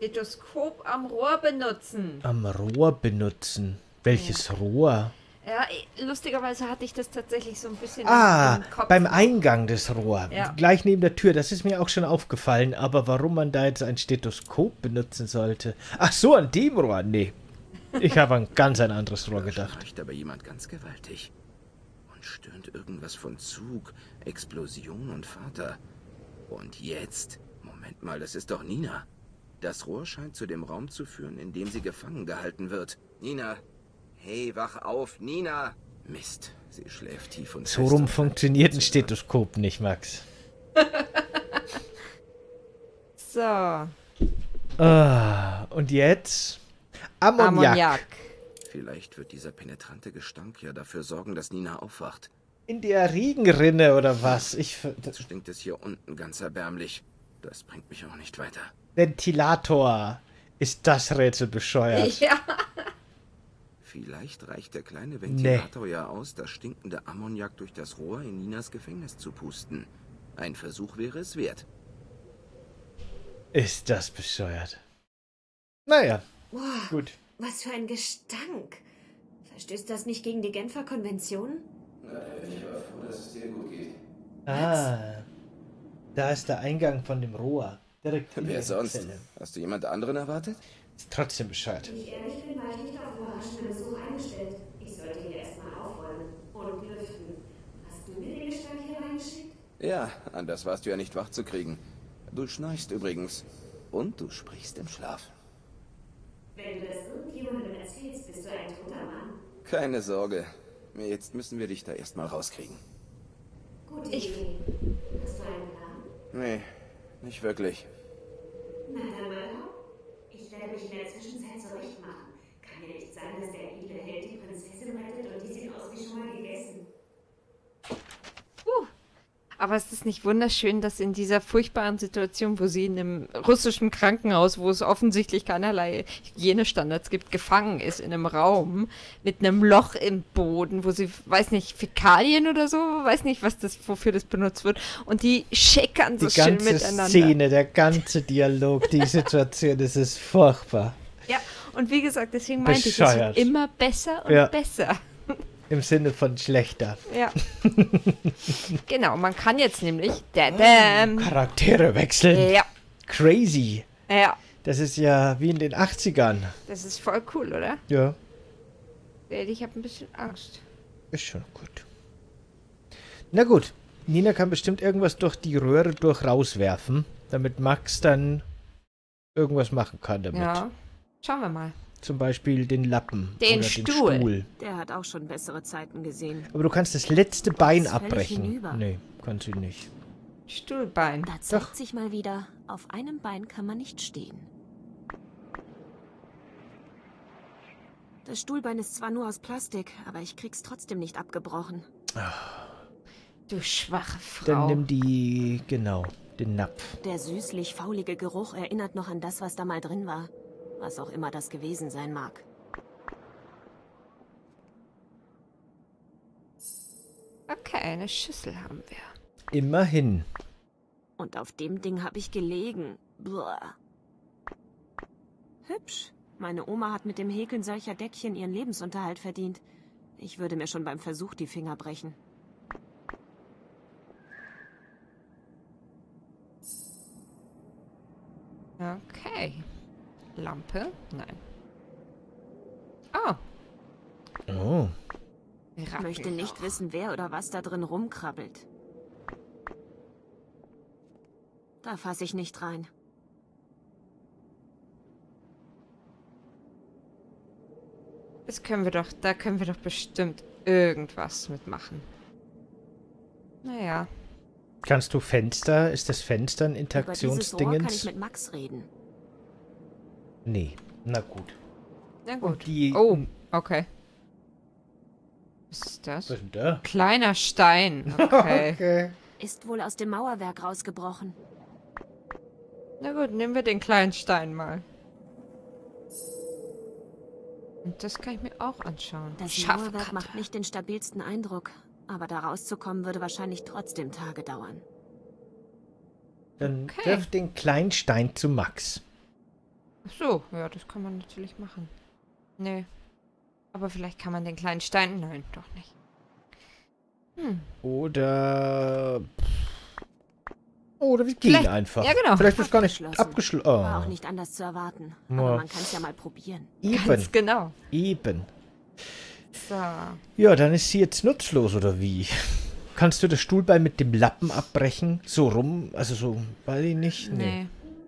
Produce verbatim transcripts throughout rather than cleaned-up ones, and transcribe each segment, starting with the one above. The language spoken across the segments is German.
Stethoskop am Rohr benutzen. Am Rohr benutzen? Welches ja. Rohr? Ja, lustigerweise hatte ich das tatsächlich so ein bisschen ah, im Kopf. Beim Eingang des Rohrs. Ja. Gleich neben der Tür. Das ist mir auch schon aufgefallen. Aber warum man da jetzt ein Stethoskop benutzen sollte? Ach so, an dem Rohr? Nee. Ich habe an ganz ein anderes Rohr gedacht. Da schnarcht aber jemand ganz gewaltig. Und stöhnt irgendwas von Zug, Explosion und Vater. Und jetzt? Moment mal, das ist doch Nina. Das Rohr scheint zu dem Raum zu führen, in dem sie gefangen gehalten wird. Nina! Hey, wach auf, Nina! Mist, sie schläft tief und so rum funktioniert ein Stethoskop nicht, Max. So. Ah, und jetzt? Ammoniak. Ammoniak. Vielleicht wird dieser penetrante Gestank ja dafür sorgen, dass Nina aufwacht. In der Regenrinne oder was? Ich Jetzt stinkt es hier unten ganz erbärmlich. Das bringt mich auch nicht weiter. Ventilator. Ist das Rätsel bescheuert? Ja. Vielleicht reicht der kleine Ventilator nee. ja aus, das stinkende Ammoniak durch das Rohr in Ninas Gefängnis zu pusten. Ein Versuch wäre es wert. Ist das bescheuert? Naja, wow, gut. Was für ein Gestank. Verstößt das nicht gegen die Genfer Konvention? Na, da bin ich aber froh, dass es dir gut geht. Ah, da ist der Eingang von dem Rohr. Direkt in Wer der sonst? Zelle. Hast du jemand anderen erwartet? Ist trotzdem bescheuert. Wenn ich ehrlich bin, war ich nicht auf überraschenden Besuch eingestellt. Ich sollte hier erstmal aufräumen und lüften. Hast du mir den Gestank hier reingeschickt? Ja, anders warst du ja nicht wach zu kriegen. Du schnarchst übrigens. Und du sprichst im Schlaf. Wenn du das irgendjemandem erzählst, bist du ein toter Mann. Keine Sorge. Jetzt müssen wir dich da erstmal rauskriegen. Gute Idee. Hast du einen Plan? Nee, nicht wirklich. Na dann mal auf. Ich werde mich in der Zwischenzeit zurechtmachen. Kann ja nicht sein, dass der edle Held die Prinzessin rettet und die sieht aus wie schon mal gegessen. Uh. Aber es ist nicht wunderschön, dass in dieser furchtbaren Situation, wo sie in einem russischen Krankenhaus, wo es offensichtlich keinerlei Hygienestandards gibt, gefangen ist in einem Raum mit einem Loch im Boden, wo sie, weiß nicht, Fäkalien oder so, weiß nicht, was das, wofür das benutzt wird. Und die schickern so schön miteinander. Die ganze Szene, der ganze Dialog, die Situation, das ist furchtbar. Ja, und wie gesagt, deswegen meinte ich, es wird immer besser und ja. besser. Im Sinne von schlechter. Ja. Genau, man kann jetzt nämlich dadam, Charaktere wechseln. Ja. Crazy. Ja. Das ist ja wie in den achtzigern. Das ist voll cool, oder? Ja. Ich habe ein bisschen Angst. Ist schon gut. Na gut. Nina kann bestimmt irgendwas durch die Röhre durch rauswerfen, damit Max dann irgendwas machen kann damit. Ja. Schauen wir mal. Zum Beispiel den Lappen. Den, oder Stuhl. den Stuhl. Der hat auch schon bessere Zeiten gesehen. Aber du kannst das letzte Bein das abbrechen. Hinüber. Nee, kannst du nicht. Stuhlbein. Da zeigt sich mal wieder, auf einem Bein kann man nicht stehen. Das Stuhlbein ist zwar nur aus Plastik, aber ich krieg's trotzdem nicht abgebrochen. Du schwache Frau. Dann nimm die, genau, den Napf. Der süßlich-faulige Geruch erinnert noch an das, was da mal drin war. Was auch immer das gewesen sein mag. Okay, eine Schüssel haben wir. Immerhin. Und auf dem Ding habe ich gelegen. Blah. Hübsch. Meine Oma hat mit dem Häkeln solcher Deckchen ihren Lebensunterhalt verdient. Ich würde mir schon beim Versuch die Finger brechen. Okay. Lampe? Nein. Oh. Oh. Ich möchte nicht wissen, wer oder was da drin rumkrabbelt. Da fasse ich nicht rein. Das können wir doch, da können wir doch bestimmt irgendwas mitmachen. Naja. Kannst du Fenster, ist das Fenster ein Über dieses Rohr Interaktionsdingens? kann ich mit Max reden. Nee, na gut. Na gut. Die, oh, okay. Was ist das? Was ist denn da? Kleiner Stein. Okay. Okay. Ist wohl aus dem Mauerwerk rausgebrochen. Na gut, nehmen wir den kleinen Stein mal. Und das kann ich mir auch anschauen. Das Scharfe Mauerwerk Kante. macht nicht den stabilsten Eindruck. Aber da rauszukommen würde wahrscheinlich trotzdem Tage dauern. Dann Okay. wirf den kleinen Stein zu Max. Ach so, ja, das kann man natürlich machen. Nee. Aber vielleicht kann man den kleinen Stein... Nein, doch nicht. Hm. Oder... Oder wir gehen Vielleicht- einfach. ja, genau. Vielleicht ist gar nicht Abgeschlossen. abgeschlossen. War auch Oh. nicht anders zu erwarten. Ja. Aber man kann es ja mal probieren. Eben, Ganz genau. eben. So. Ja, dann ist sie jetzt nutzlos, oder wie? Kannst du das Stuhlbein mit dem Lappen abbrechen? So rum, also so, weiß ich nicht. Nee. Nee.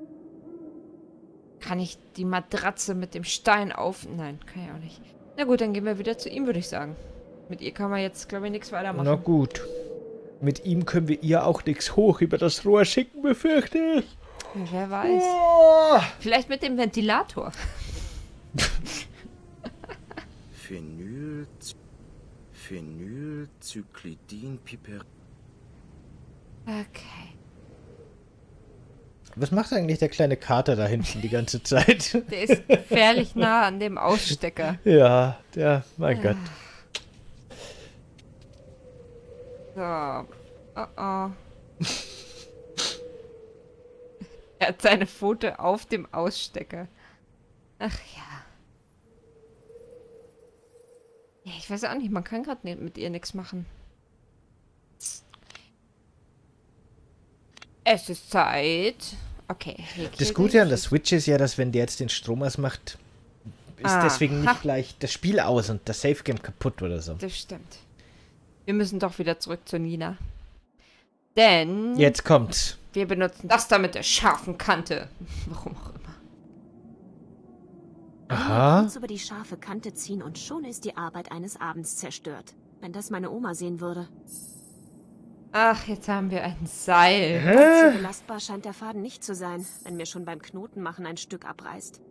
Kann ich die Matratze mit dem Stein auf... Nein, kann ich auch nicht. Na gut, dann gehen wir wieder zu ihm, würde ich sagen. Mit ihr kann man jetzt, glaube ich, nichts weitermachen. Na gut. Mit ihm können wir ihr auch nichts hoch über das Rohr schicken, befürchte ich. Ja, wer weiß. Oh. Vielleicht mit dem Ventilator. Phenyl... Phenylcyclidin-Piper... Okay. Was macht eigentlich der kleine Kater da hinten die ganze Zeit? Der ist gefährlich nah an dem Ausstecker. Ja, der, mein Gott. So. Oh oh. Er hat seine Pfote auf dem Ausstecker. Ach ja. Ja, ich weiß auch nicht, man kann gerade mit ihr nichts machen. Es ist Zeit. Okay. Das Gute an der Switch ist ja, dass wenn der jetzt den Strom ausmacht, ist Ah, deswegen ha. nicht gleich das Spiel aus und das Safe Game kaputt oder so. Das stimmt. Wir müssen doch wieder zurück zu Nina. Denn Jetzt kommt's. wir benutzen das da mit der scharfen Kante. Warum auch immer. Aha. Kurz über die scharfe Kante ziehen und schon ist die Arbeit eines Abends zerstört. Wenn das meine Oma sehen würde. Ach, jetzt haben wir ein Seil. Allzu belastbar scheint der Faden nicht zu sein, wenn mir schon beim Knotenmachen ein Stück abreißt.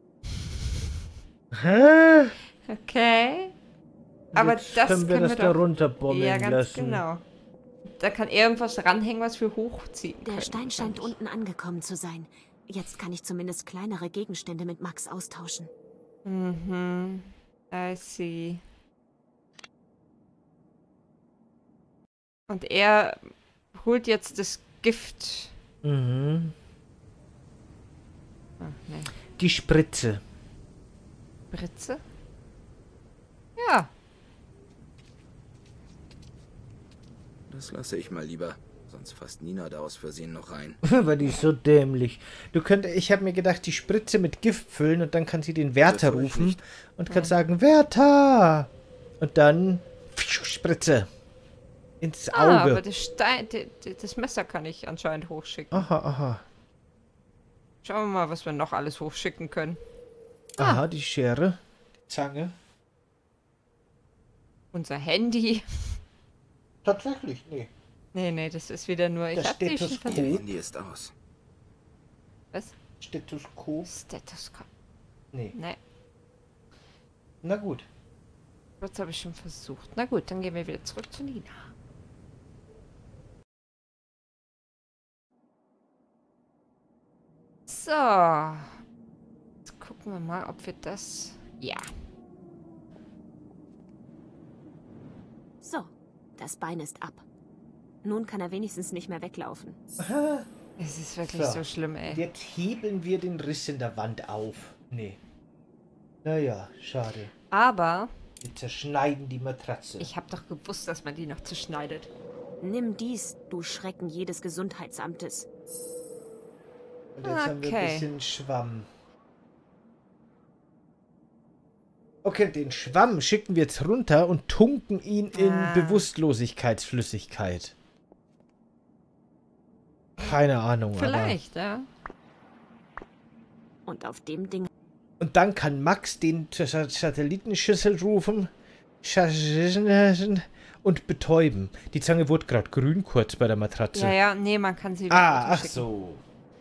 Hä? Okay. Aber Jetzt das können wir können das wir da doch... runterbommeln Ja, ganz lassen. genau. Da kann irgendwas ranhängen, was wir hochziehen Der können, Stein scheint wahrscheinlich. unten angekommen zu sein. Jetzt kann ich zumindest kleinere Gegenstände mit Max austauschen. Mhm. I see. Und er holt jetzt das Gift. Mhm. Ah, nee. Die Spritze. Britze? Ja. Das lasse ich mal lieber. Sonst fasst Nina da aus Versehen noch rein. Weil die ist so dämlich. Du könntest, ich habe mir gedacht, die Spritze mit Gift füllen und dann kann sie den Wärter Bevor ich rufen nicht- und kann sagen, Wärter! Und dann Spritze. Ins Ah, aber Auge. das Stein, d- d- das Messer kann ich anscheinend hochschicken. Aha, aha. Schauen wir mal, was wir noch alles hochschicken können. Aha, die Schere. Die Zange. Unser Handy. Tatsächlich, nee. Nee, nee, das ist wieder nur... Ich Das hab die schon Stethoskop. ver- Ihr Handy ist aus. Was? Stethoskop. Stethoskop. Nee. Nee, Na gut. das habe ich schon versucht. Na gut, dann gehen wir wieder zurück zu Nina. So. Jetzt gucken wir mal, ob wir das... Ja. So, das Bein ist ab. Nun kann er wenigstens nicht mehr weglaufen. Aha. Es ist wirklich So. so schlimm, ey. Jetzt hebeln wir den Riss in der Wand auf. Nee. Naja, schade. Aber Wir zerschneiden die Matratze. ich habe doch gewusst, dass man die noch zerschneidet. Nimm dies, du Schrecken jedes Gesundheitsamtes. Und jetzt haben wir ein Okay. bisschen Schwamm. Okay, den Schwamm schicken wir jetzt runter und tunken ihn in Ah. Bewusstlosigkeitsflüssigkeit. Keine Ahnung, Vielleicht, ja. Und auf dem Ding aber... Und dann kann Max den zur Sa- Satellitenschüssel rufen Scha- und betäuben. Die Zange wurde gerade grün kurz bei der Matratze. Ja, ja, nee, man kann sie wieder Ah, ach runterschicken. so.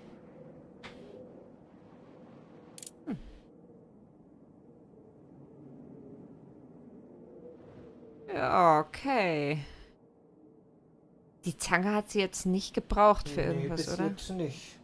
Ja, okay. Die Zange hat sie jetzt nicht gebraucht für Nee, irgendwas, bis oder? jetzt nicht.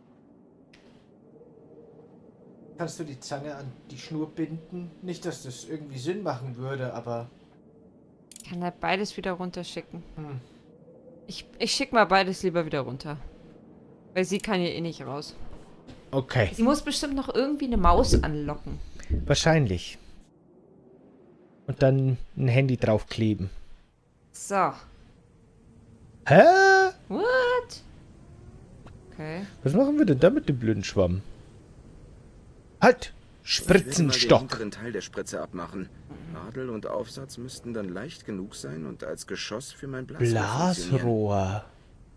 Kannst du die Zange an die Schnur binden? Nicht, dass das irgendwie Sinn machen würde, aber... Ich kann halt beides wieder runterschicken. Hm. Ich, ich schick mal beides lieber wieder runter. Weil sie kann hier eh nicht raus. Okay. Sie muss bestimmt noch irgendwie eine Maus anlocken. Wahrscheinlich. Und dann ein Handy draufkleben. So. Hä? What? Okay. Was machen wir denn da mit dem blöden Schwamm? Halt! Ich werde mal den Spritzenstock. hinteren Teil der Spritze abmachen. Nadel und Aufsatz müssten dann leicht genug sein und als Geschoss für mein Blasrohr funktionieren. Blasrohr.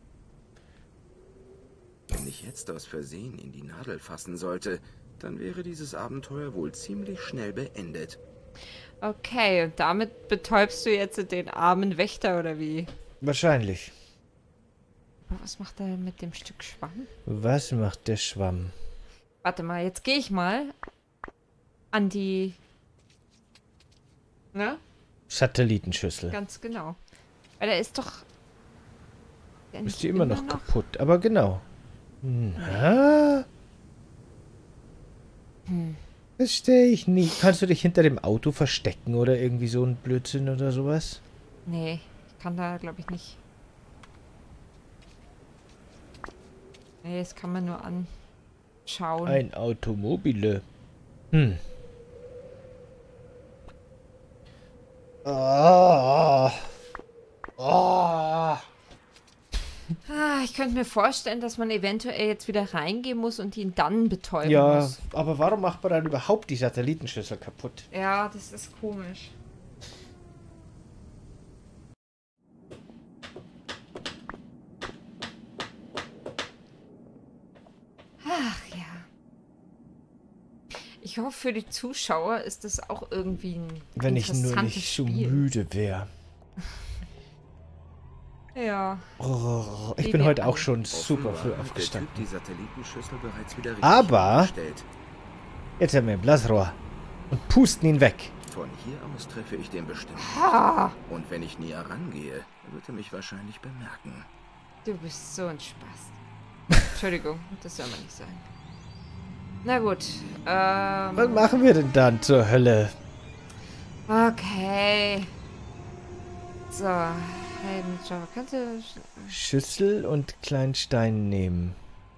Wenn ich jetzt aus Versehen in die Nadel fassen sollte, dann wäre dieses Abenteuer wohl ziemlich schnell beendet. Okay, und damit betäubst du jetzt den armen Wächter, oder wie? Wahrscheinlich. Aber was macht er mit dem Stück Schwamm? Was macht der Schwamm? Warte mal, jetzt gehe ich mal an die... Ne? Satellitenschüssel. Ganz genau. Weil der ist doch... Der Ist die immer noch kaputt, aber genau. Na? Hm. Verstehe ich nicht. Kannst du dich hinter dem Auto verstecken oder irgendwie so ein Blödsinn oder sowas? Nee, ich kann da, glaube ich, nicht. Nee, das kann man nur anschauen. Ein Automobile. Hm. Ah. Ah. Ah, ich könnte mir vorstellen, dass man eventuell jetzt wieder reingehen muss und ihn dann betäuben Ja, muss. aber warum macht man dann überhaupt die Satellitenschüssel kaputt? Ja, das ist komisch. Ach ja. Ich hoffe, für die Zuschauer ist das auch irgendwie ein Wenn ich nur interessantes nicht so Spiel. müde wäre. Ja. Oh, ich Wie bin wir heute auch alle. schon super früh Offenbar hat der Typ aufgestanden. die Satellitenschüssel bereits wieder richtig Aber- eingestellt. Jetzt haben wir ein Blasrohr. Und pusten ihn weg. Von hier aus treffe ich den bestimmt. Ah, Und wenn ich näher rangehe, wird er mich wahrscheinlich bemerken. du bist so ein Spaß. Entschuldigung, das soll man nicht sagen. Na gut. Ähm, Was machen wir denn dann zur Hölle? Okay. So. Hey, mit Java kannst du... Schüssel und kleinen Stein nehmen.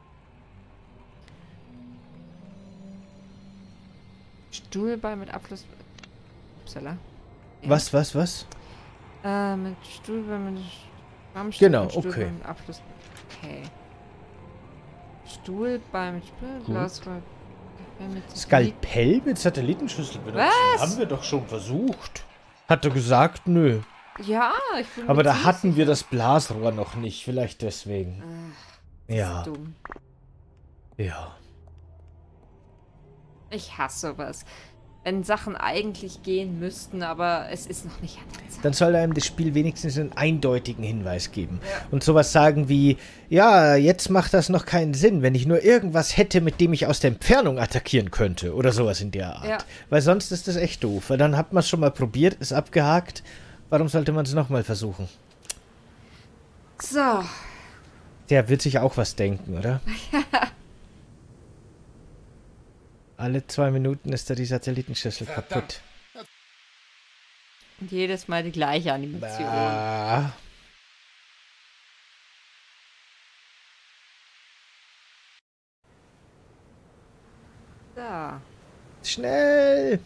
Stuhlball mit Abfluss... Upsala. Ja. Was, was, was? Äh, mit Stuhlball mit... Schwammstück Genau, und Stuhlball okay. Mit Abfluss... Okay. Stuhlball mit... Glasrohr... Mit Skalpell mit Satellitenschüssel benutzen? Was? Haben wir doch schon versucht. Hat er gesagt, nö. Ja, ich bin Aber mir da ziemlich hatten wir das Blasrohr noch nicht. Vielleicht deswegen. Ach, Ja, dumm. ja. Ich hasse sowas. Wenn Sachen eigentlich gehen müssten, aber es ist noch nicht an der Zeit. Dann soll einem das Spiel wenigstens einen eindeutigen Hinweis geben. Und sowas sagen wie, ja, jetzt macht das noch keinen Sinn, wenn ich nur irgendwas hätte, mit dem ich aus der Entfernung attackieren könnte. Oder sowas in der Art. Ja. Weil sonst ist das echt doof. Weil dann hat man es schon mal probiert, ist abgehakt. Warum sollte man es nochmal versuchen? So. Der wird sich auch was denken, oder? Alle zwei Minuten ist da die Satellitenschüssel kaputt. Und jedes Mal die gleiche Animation. Ah. So. Schnell!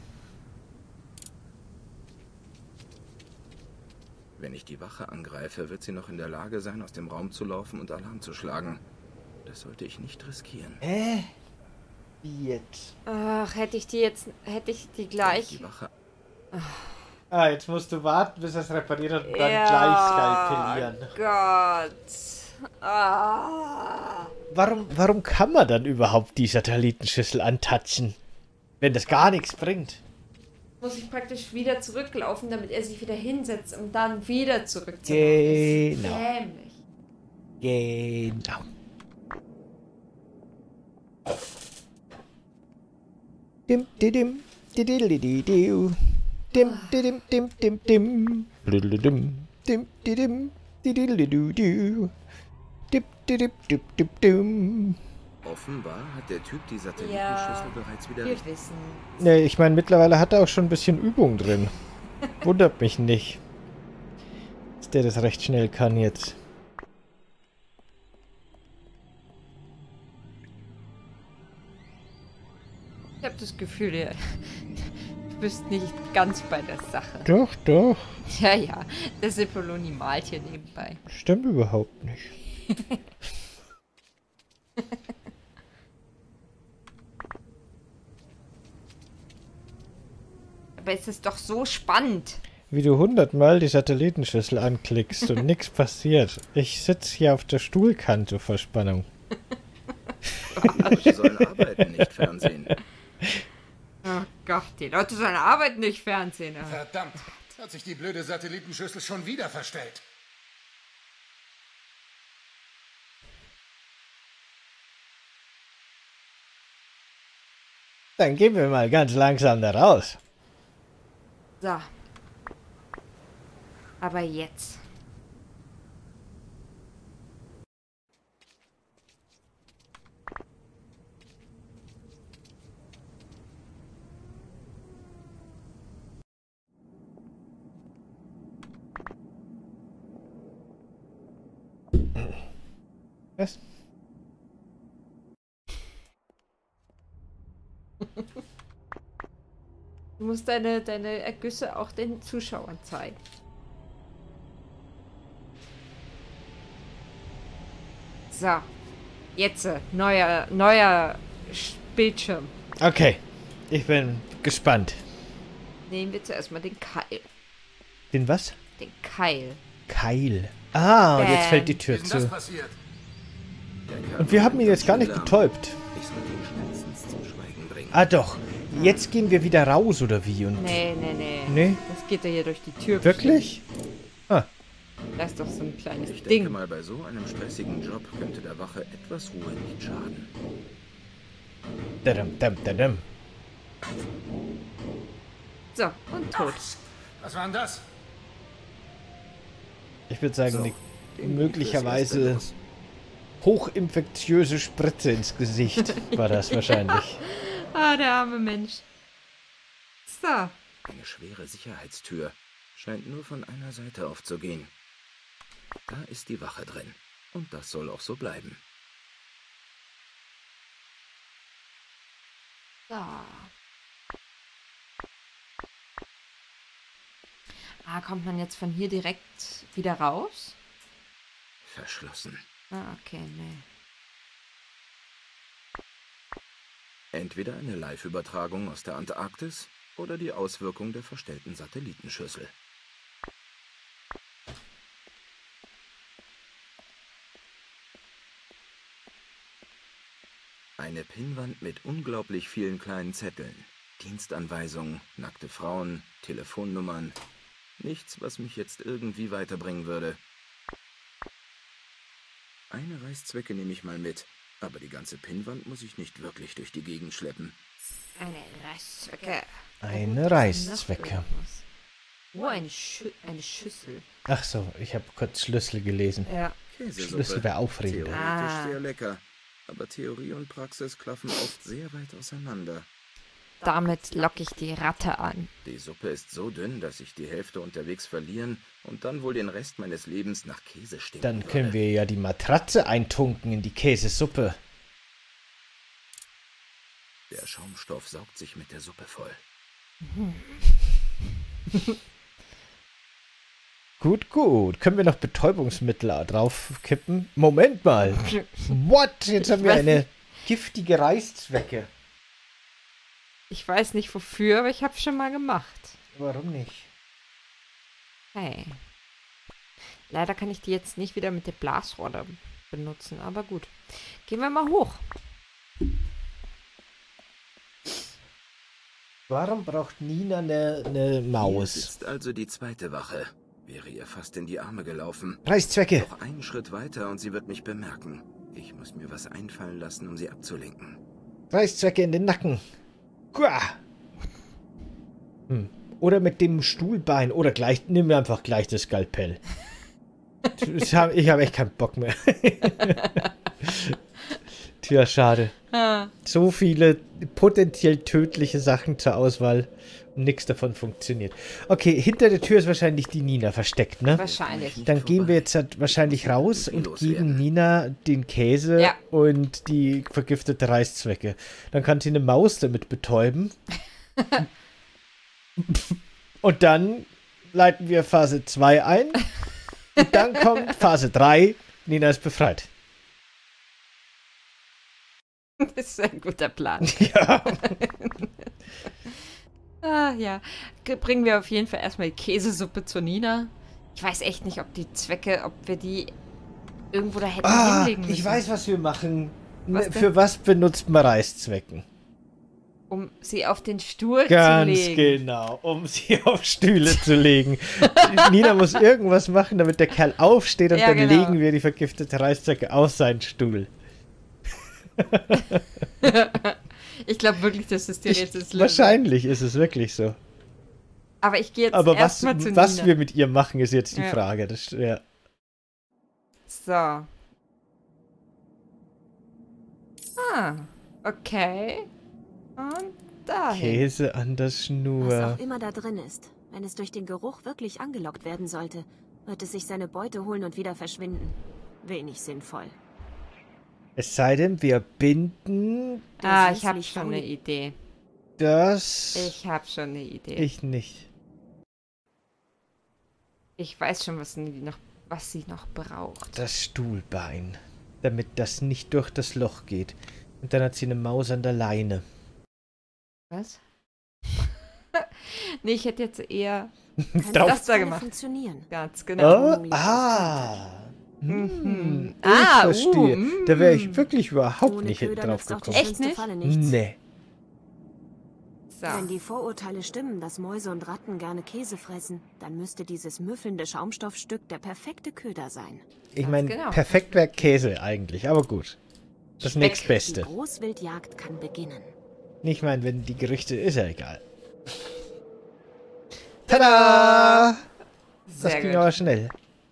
Wenn ich die Wache angreife, wird sie noch in der Lage sein, aus dem Raum zu laufen und Alarm zu schlagen. Das sollte ich nicht riskieren. Hä? Wie jetzt? Ach, hätte ich die jetzt, hätte ich die gleich... Die Wache Ah, jetzt musst du warten, bis er es repariert und dann gleich skalpellieren. Gott. Ah. Warum, warum kann man dann überhaupt die Satellitenschüssel antatschen? Wenn das gar nichts bringt. Muss ich praktisch wieder zurücklaufen, damit er sich wieder hinsetzt, um dann wieder zurückzumachen. Genau. Dämlich. Genau. Dim, didim, didilididiu. Dim, didim, dim, dim, dim. Blüdelidim. Dim, didim, didilididiu. Dip, didip, dip, dip, dim. offenbar hat der Typ die Ja, Satellitenschüssel bereits wieder wir richtig. wissen. Ne, ich meine, mittlerweile hat er auch schon ein bisschen Übung drin. Wundert mich nicht, dass der das recht schnell kann jetzt. das Gefühl, ja, du bist nicht ganz bei der Sache. Doch, doch. Ja, ja, der Cipolloni malt hier nebenbei. Stimmt überhaupt nicht. Aber es ist doch so spannend. Wie du hundertmal die Satellitenschüssel anklickst und nichts passiert. Ich sitze hier auf der Stuhlkante vor Spannung. Die Leute sollen arbeiten, nicht Fernsehen. Oh Gott, die Leute sollen arbeiten, nicht Fernsehen. Verdammt, hat sich die blöde Satellitenschüssel schon wieder verstellt. Dann gehen wir mal ganz langsam da raus. So. Aber jetzt. Was? Du musst deine, deine Ergüsse auch den Zuschauern zeigen. So. Jetzt, äh, neuer, neuer Sch- Bildschirm. Okay, ich bin gespannt. Nehmen wir zuerst mal den Keil. Den was? Den Keil. Keil. Ah, und jetzt Bam. fällt die Wie Tür ist denn das zu. passiert? Und wir haben ihn jetzt gar nicht betäubt. Ich sollte ihn schnellstens zum Schweigen bringen. Ah doch, jetzt gehen wir wieder raus, oder wie? Und Nee, nee, nee. Nee? Das geht ja hier durch die Tür. wirklich? Ah, Das ist doch so ein kleines Ich denke Ding. mal, bei so einem stressigen Job könnte der Wache etwas Ruhe nicht schaden. dadam, dam, dadam. So, und tot. Was war denn das? Ich würde sagen, So, eine den fürs möglicherweise Erste los. hochinfektiöse Spritze ins Gesicht war das wahrscheinlich. Ah, der arme Mensch. So. Eine schwere Sicherheitstür. Scheint nur von einer Seite aufzugehen. Da ist die Wache drin. Und das soll auch so bleiben. So. Ah, kommt man jetzt von hier direkt wieder raus? Verschlossen. Ah, okay, nee. Entweder eine Live-Übertragung aus der Antarktis oder die Auswirkung der verstellten Satellitenschüssel. Eine Pinnwand mit unglaublich vielen kleinen Zetteln. Dienstanweisungen, nackte Frauen, Telefonnummern. Nichts, was mich jetzt irgendwie weiterbringen würde. Eine Reißzwecke nehme ich mal mit, aber die ganze Pinnwand muss ich nicht wirklich durch die Gegend schleppen. Eine Reißzwecke. Eine Reißzwecke. Oh, eine, Schü eine Schüssel. Ach so, ich habe kurz Schlüssel gelesen. Ja. Käsesuppe. Schlüssel wäre aufregend. Theoretisch Ah. sehr lecker, aber Theorie und Praxis klaffen oft sehr weit auseinander. Damit locke ich die Ratte an. Die Suppe ist so dünn, dass ich die Hälfte unterwegs verlieren und dann wohl den Rest meines Lebens nach Käse stinken Dann können würde. wir ja die Matratze eintunken in die Käsesuppe. Der Schaumstoff saugt sich mit der Suppe voll. Gut, gut. Können wir noch Betäubungsmittel drauf kippen? Moment mal. What? Jetzt haben wir weiß eine nicht. giftige Reißzwecke. Ich weiß nicht wofür, aber ich habe schon mal gemacht. Warum nicht? Hey. Leider kann ich die jetzt nicht wieder mit der Blasrohr benutzen, aber gut. Gehen wir mal hoch. Warum braucht Nina eine, eine Hier Maus? sitzt also die zweite Wache. Wäre ihr fast in die Arme gelaufen. Reißzwecke. Noch einen Schritt weiter und sie wird mich bemerken. Ich muss mir was einfallen lassen, um sie abzulenken. Reißzwecke in den Nacken. Guah. Hm. Oder mit dem Stuhlbein. Oder gleich, nimm mir einfach gleich das Skalpell. Das hab, ich habe echt keinen Bock mehr. Tja, schade. Ah. So viele potenziell tödliche Sachen zur Auswahl. Nichts davon funktioniert. Okay, hinter der Tür ist wahrscheinlich die Nina versteckt, ne? Wahrscheinlich. Dann gehen wir jetzt halt wahrscheinlich raus und geben Nina den Käse Ja. und die vergiftete Reißzwecke. Dann kann sie eine Maus damit betäuben. Und dann leiten wir Phase zwei ein. Und dann kommt Phase drei. Nina ist befreit. Das ist ein guter Plan. Ja. Ah, ja. Ge- Bringen wir auf jeden Fall erstmal die Käsesuppe zur Nina. Ich weiß echt nicht, ob die Zwecke, ob wir die irgendwo da hätten Ah, hinlegen müssen. ich weiß, was wir machen. Was Ne, denn? Für was benutzt man Reißzwecken? Um sie auf den Stuhl Ganz zu legen. genau, um sie auf Stühle zu legen. Nina muss irgendwas machen, damit der Kerl aufsteht und Ja, dann genau. legen wir die vergiftete Reißzwecke auf seinen Stuhl. Ich glaube wirklich, dass das dir Ich, jetzt ist. wahrscheinlich ist es wirklich so. Aber ich gehe jetzt Aber was, erstmal zu was Nina. wir mit ihr machen, ist jetzt die Ja. Frage. Das, ja. So. Ah, okay. Und dahin. Käse an der Was Schnur. auch immer da drin ist, wenn es durch den Geruch wirklich angelockt werden sollte, wird es sich seine Beute holen und wieder verschwinden. Wenig sinnvoll. Es sei denn, wir binden Ah, Das ich habe ist schon nicht eine Idee. das... Ich habe schon eine Idee. ich nicht. Ich weiß schon, was sie noch, was sie noch braucht. Das Stuhlbein. Damit das nicht durch das Loch geht. Und dann hat sie eine Maus an der Leine. Was? Nee, ich hätte jetzt eher Könnte Drauf- das da volle gemacht. funktionieren. Ganz genau. Oh, ah. Mhm. Hm, ich Ah, verstehe. uh, Da wäre ich mm. wirklich überhaupt Ohne nicht hinten Köder drauf nützt auch die gekommen. Echt schönste nicht? Falle nichts. Nee. So. Wenn die Vorurteile stimmen, dass Mäuse und Ratten gerne Käse fressen, dann müsste dieses müffelnde Schaumstoffstück der perfekte Köder sein. Ich Ganz meine, genau. perfekt wäre Käse eigentlich, aber gut. Das Speck. Die nächstbeste. Großwildjagd kann beginnen. Ich meine, wenn die Gerüchte ist ja egal. Tada! Das Sehr ging gut. aber schnell.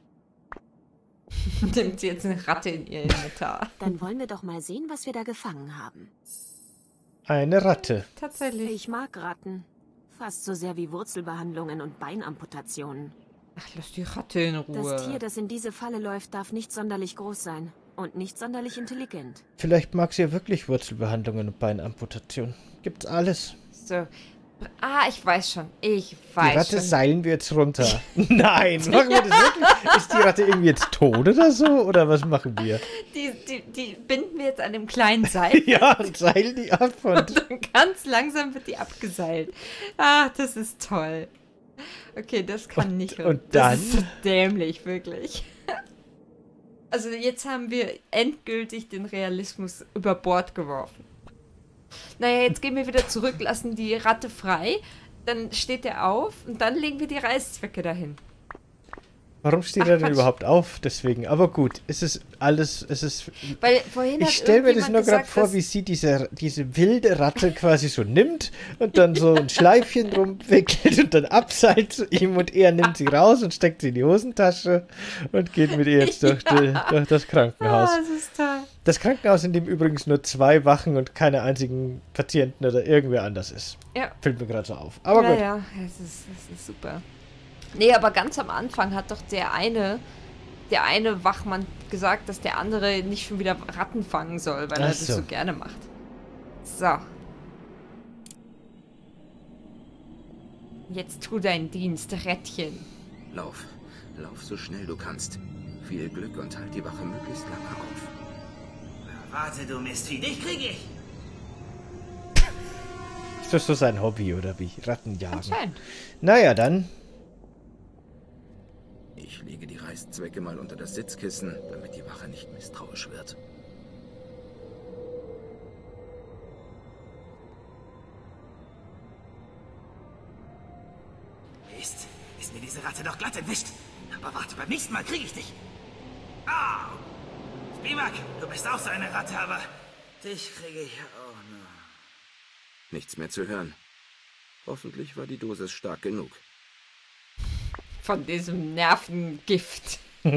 Nimmt sie jetzt eine Ratte in ihr Inventar. Dann wollen wir doch mal sehen, was wir da gefangen haben. Eine Ratte. Tatsächlich. Ich mag Ratten. Fast so sehr wie Wurzelbehandlungen und Beinamputationen. Ach, lass die Ratte in Ruhe. Das Tier, das in diese Falle läuft, darf nicht sonderlich groß sein. Und nicht sonderlich intelligent. Vielleicht mag sie ja wirklich Wurzelbehandlungen und Beinamputation. Gibt's alles. So. Ah, ich weiß schon. Ich Die weiß Ratte schon. seilen wir jetzt runter. Nein, machen wir das wirklich? Ist die Ratte irgendwie jetzt tot oder so? Oder was machen wir? Die, die, die binden wir jetzt an dem kleinen Seil. Ja, und seilen die ab und... Und dann ganz langsam wird die abgeseilt. Ach, das ist toll. Okay, das kann Und- nicht. und das dann? ist so dämlich, wirklich. Also jetzt haben wir endgültig den Realismus über Bord geworfen. Naja, jetzt gehen wir wieder zurück, lassen die Ratte frei. Dann steht er auf und dann legen wir die Reißzwecke dahin. Warum steht Ach, er denn Quatsch. überhaupt auf? Deswegen. Aber gut, es ist alles... Es ist... Weil vorhin Ich hat stelle mir das irgendjemand nur gerade gesagt, vor, dass- wie sie diese, diese wilde Ratte quasi so nimmt und dann so ein Schleifchen rumwickelt und dann abseilt zu ihm und er nimmt sie raus und steckt sie in die Hosentasche und geht mit ihr jetzt durch, die, durch das Krankenhaus. Ah, das ist toll. Das Krankenhaus, in dem übrigens nur zwei Wachen und keine einzigen Patienten oder irgendwer anders ist. Ja. Fällt mir gerade so auf. Aber ja, gut. ja, es ist, es ist super. Nee, aber ganz am Anfang hat doch der eine, der eine Wachmann gesagt, dass der andere nicht schon wieder Ratten fangen soll, weil Ach er das so. so gerne macht. So. Jetzt tu deinen Dienst, Rättchen. Lauf. Lauf so schnell du kannst. Viel Glück und halt die Wache möglichst lange auf. Warte, du Mistvieh, dich krieg ich! Ist das so sein Hobby oder wie? Ratten jagen. Anscheinend. Naja, dann. Ich lege die Reißzwecke mal unter das Sitzkissen, damit die Wache nicht misstrauisch wird. Mist, ist mir diese Ratte doch glatt entwischt. Aber warte, beim nächsten Mal krieg ich dich. Au! Spivak, du bist auch so eine Ratte, aber dich kriege ich auch noch. Nichts mehr zu hören. Hoffentlich war die Dosis stark genug. Von diesem Nervengift.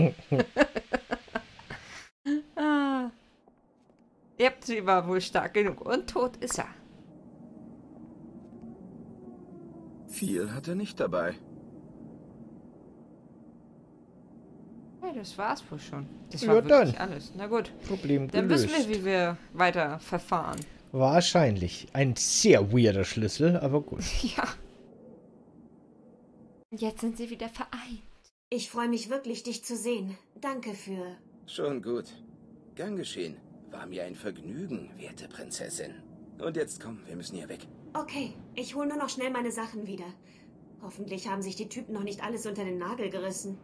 ah. Ja, sie war wohl stark genug. Und tot ist er. Viel hat er nicht dabei. Ja, das war's wohl schon. Das Ja, war wirklich dann. alles. Na gut. Problem Dann gelöst. wissen wir, wie wir weiter verfahren. Wahrscheinlich. Ein sehr weirder Schlüssel, aber gut. Ja. Jetzt sind sie wieder vereint. Ich freue mich wirklich, dich zu sehen. Danke für... Schon gut. Gern geschehen. War mir ein Vergnügen, werte Prinzessin. Und jetzt komm, wir müssen hier weg. Okay, ich hole nur noch schnell meine Sachen wieder. Hoffentlich haben sich die Typen noch nicht alles unter den Nagel gerissen.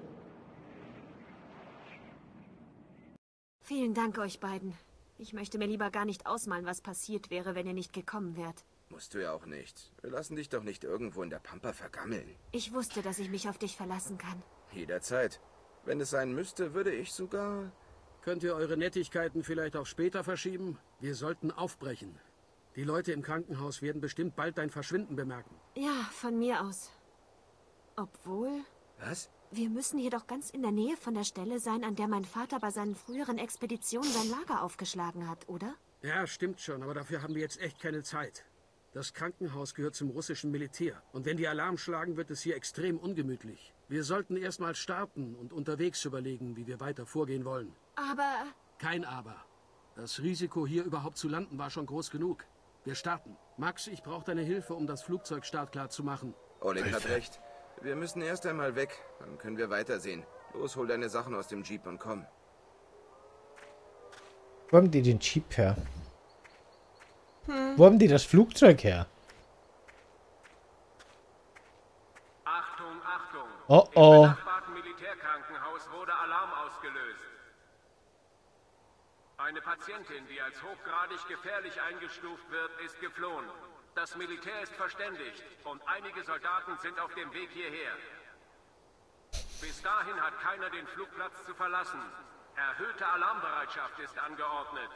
Vielen Dank euch beiden. Ich möchte mir lieber gar nicht ausmalen, was passiert wäre, wenn ihr nicht gekommen wärt. Musst du ja auch nicht. Wir lassen dich doch nicht irgendwo in der Pampa vergammeln. Ich wusste, dass ich mich auf dich verlassen kann. Jederzeit. Wenn es sein müsste, würde ich sogar... Könnt ihr eure Nettigkeiten vielleicht auch später verschieben? Wir sollten aufbrechen. Die Leute im Krankenhaus werden bestimmt bald dein Verschwinden bemerken. Ja, von mir aus. Obwohl... Was? Wir müssen hier doch ganz in der Nähe von der Stelle sein, an der mein Vater bei seinen früheren Expeditionen sein Lager aufgeschlagen hat, oder? Ja, stimmt schon, aber dafür haben wir jetzt echt keine Zeit. Das Krankenhaus gehört zum russischen Militär. Und wenn die Alarm schlagen, wird es hier extrem ungemütlich. Wir sollten erstmal starten und unterwegs überlegen, wie wir weiter vorgehen wollen. Aber... Kein Aber. Das Risiko, hier überhaupt zu landen, war schon groß genug. Wir starten. Max, ich brauche deine Hilfe, um das Flugzeug startklar zu machen. Oleg hat recht. Wir müssen erst einmal weg, dann können wir weitersehen. Los, hol deine Sachen aus dem Jeep und komm. Wo haben die den Jeep her? Hm. Wo haben die das Flugzeug her? Achtung, Achtung! Oh oh. Im benachbarten Militärkrankenhaus wurde Alarm ausgelöst. Eine Patientin, die als hochgradig gefährlich eingestuft wird, ist geflohen. Das Militär ist verständigt und einige Soldaten sind auf dem Weg hierher. Bis dahin hat keiner den Flugplatz zu verlassen. Erhöhte Alarmbereitschaft ist angeordnet.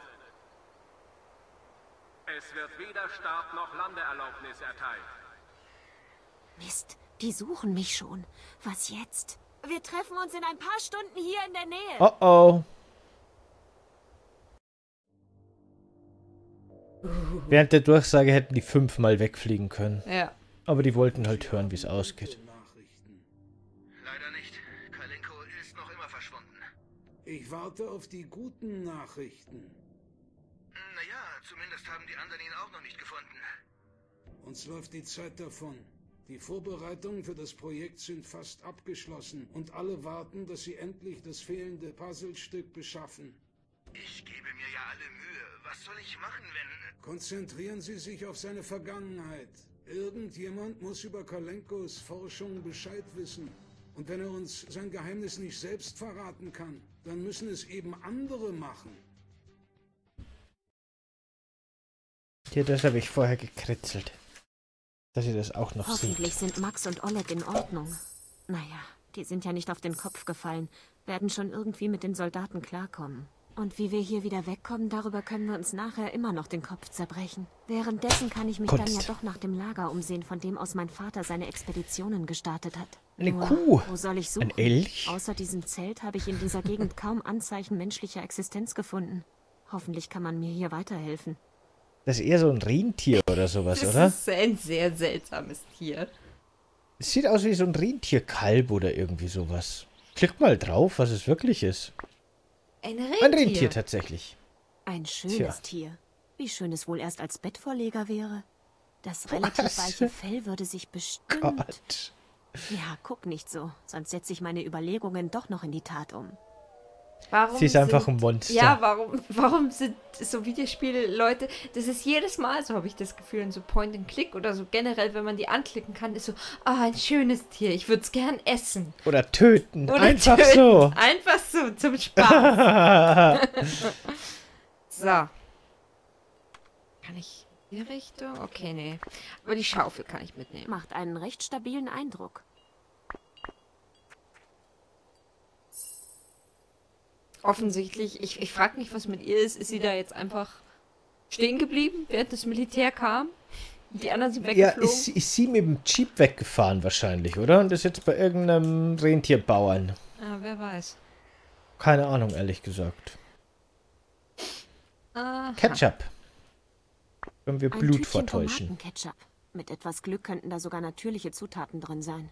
Es wird weder Start noch Landeerlaubnis erteilt. Mist, die suchen mich schon. Was jetzt? Wir treffen uns in ein paar Stunden hier in der Nähe. Oh oh. Während der Durchsage hätten die fünfmal wegfliegen können. Ja. Aber die wollten halt hören, wie es ausgeht. Leider nicht. Kalenko ist noch immer verschwunden. Ich warte auf die guten Nachrichten. Naja, zumindest haben die anderen ihn auch noch nicht gefunden. Uns läuft die Zeit davon. Die Vorbereitungen für das Projekt sind fast abgeschlossen und alle warten, dass sie endlich das fehlende Puzzlestück beschaffen. Ich gebe mir ja alle Mühe. Was soll ich machen, wenn... Konzentrieren Sie sich auf seine Vergangenheit. Irgendjemand muss über Kalenkos Forschung Bescheid wissen. Und wenn er uns sein Geheimnis nicht selbst verraten kann, dann müssen es eben andere machen. Hier, das habe ich vorher gekritzelt. Dass ihr das auch noch seht. Hoffentlich sind Max und Oleg in Ordnung. Naja, die sind ja nicht auf den Kopf gefallen. Werden schon irgendwie mit den Soldaten klarkommen. Und wie wir hier wieder wegkommen, darüber können wir uns nachher immer noch den Kopf zerbrechen. Währenddessen kann ich mich Kunst. dann ja doch nach dem Lager umsehen, von dem aus mein Vater seine Expeditionen gestartet hat. Eine Nur, Kuh. Wo soll ich suchen? Ein Elch. Außer diesem Zelt habe ich in dieser Gegend kaum Anzeichen menschlicher Existenz gefunden. Hoffentlich kann man mir hier weiterhelfen. Das ist eher so ein Rentier oder sowas, Das oder? ist ein sehr seltsames Tier. Es sieht aus wie so ein Rentierkalb oder irgendwie sowas. Klick mal drauf, was es wirklich ist. Ein Rentier. Ein Rentier tatsächlich. Ein schönes Tja. Tier. Wie schön es wohl erst als Bettvorleger wäre. Das relativ Was? weiche Fell würde sich bestimmt... Gott. Ja, guck nicht so, sonst setze ich meine Überlegungen doch noch in die Tat um. Warum Sie ist einfach sind, ein Monster. Ja, warum, warum sind so Videospiele-Leute, das ist jedes Mal, so habe ich das Gefühl, in so Point-and-Click oder so generell, wenn man die anklicken kann, ist so, ah, ein schönes Tier, ich würde es gern essen. Oder töten. Oder Einfach töten. so. Einfach so, zum Spaß. So. Kann ich in die Richtung? Okay, nee. Aber die Schaufel kann ich mitnehmen. Macht einen recht stabilen Eindruck. Offensichtlich, ich, ich frage mich, was mit ihr ist. Ist sie da jetzt einfach stehen geblieben, während das Militär kam? Die anderen sind Ja, weggeflogen? ist, ist sie mit dem Jeep weggefahren wahrscheinlich, oder? Und ist jetzt bei irgendeinem Rentierbauern. Ja, wer weiß. Keine Ahnung, ehrlich gesagt. Aha. Ketchup. Können wir Ein Blut Tütchen vortäuschen. Tomatenketchup. Mit etwas Glück könnten da sogar natürliche Zutaten drin sein.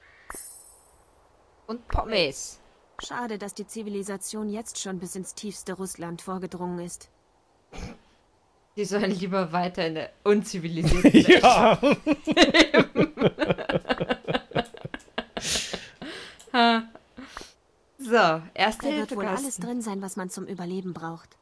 Und Pommes. Schade, dass die Zivilisation jetzt schon bis ins tiefste Russland vorgedrungen ist. Die sollen lieber weiter in der unzivilisierten Welt. Ja. So, erste Da wird Hilfe. wohl alles drin sein, was man zum Überleben braucht.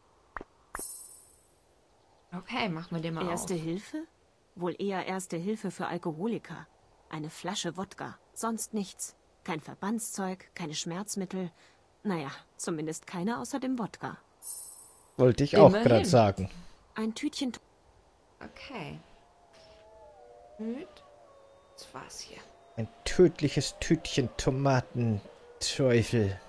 Okay, machen wir den mal Erste auf. Hilfe? Wohl eher Erste Hilfe für Alkoholiker. Eine Flasche Wodka, sonst nichts. Kein Verbandszeug, keine Schmerzmittel. Naja, zumindest keine außer dem Wodka. Wollte ich auch Immerhin. gerade sagen. Ein Tütchen... Okay. Gut. Das war's hier. Ein tödliches Tütchen Tomatenteufel.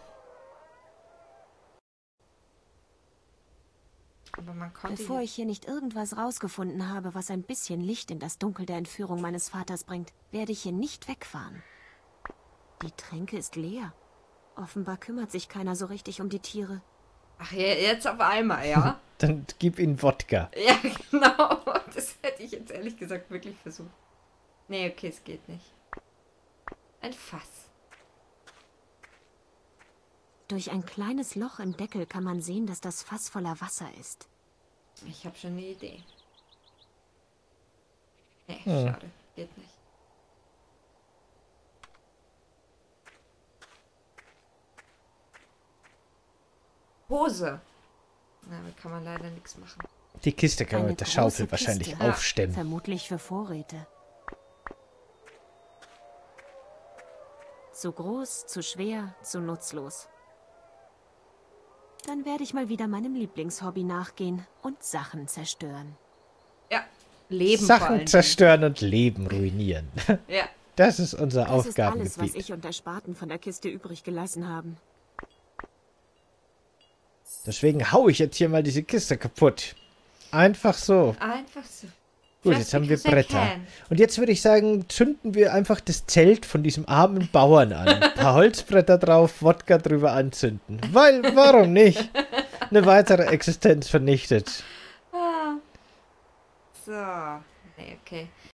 Aber man konnte... Bevor ich hier nicht irgendwas rausgefunden habe, was ein bisschen Licht in das Dunkel der Entführung meines Vaters bringt, werde ich hier nicht wegfahren. Die Tränke ist leer. Offenbar kümmert sich keiner so richtig um die Tiere. Ach, ja, jetzt auf einmal, ja? Dann gib ihm Wodka. Ja, genau. Das hätte ich jetzt ehrlich gesagt wirklich versucht. Nee, okay, es geht nicht. Ein Fass. Durch ein kleines Loch im Deckel kann man sehen, dass das Fass voller Wasser ist. Ich habe schon eine Idee. Nee, Hm. schade. Geht nicht. Hose. Na, damit kann man leider nichts machen. Die Kiste kann man Eine mit der große Schaufel wahrscheinlich Kiste. aufstemmen. Vermutlich für Vorräte. Zu groß, zu schwer, zu nutzlos. Dann werde ich mal wieder meinem Lieblingshobby nachgehen und Sachen zerstören. Ja, Leben vor allen Sachen Dingen. zerstören und Leben ruinieren. Ja. Das ist unser Das ist alles, was Aufgabengebiet. ich und der Spaten von der Kiste übrig gelassen haben. Deswegen hau ich jetzt hier mal diese Kiste kaputt. Einfach so. Einfach so. Gut, Just jetzt haben wir because I Bretter. can. Und jetzt würde ich sagen, zünden wir einfach das Zelt von diesem armen Bauern an. Ein paar Holzbretter drauf, Wodka drüber anzünden. Weil, warum nicht? Eine weitere Existenz vernichtet. Ah. So. Nee, okay.